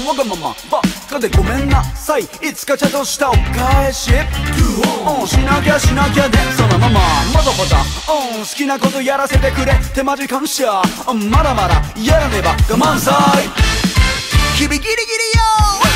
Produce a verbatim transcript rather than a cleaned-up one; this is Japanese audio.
わがままばっかでごめんなさい。いつかちゃんとしたお返しうんしなきゃしなきゃでそのまままだまだうん好きなことやらせてくれってマジ感謝うんまだまだやらねば我慢さい日々ギリギリよ